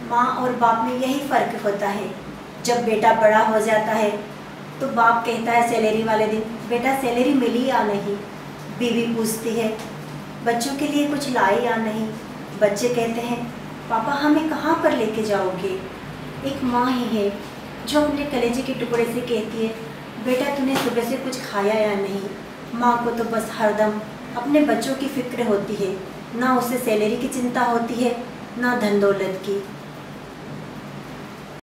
माँ और बाप में यही फ़र्क होता है। जब बेटा बड़ा हो जाता है तो बाप कहता है सैलरी वाले दिन, बेटा सैलरी मिली या नहीं। बीवी पूछती है बच्चों के लिए कुछ लाए या नहीं। बच्चे कहते हैं पापा हमें कहाँ पर लेके जाओगे। एक माँ ही है जो अपने कलेजे के टुकड़े से कहती है बेटा तूने सुबह से कुछ खाया या नहीं। माँ को तो बस हरदम अपने बच्चों की फ़िक्र होती है, ना उसे सैलरी की चिंता होती है ना धन दौलत की।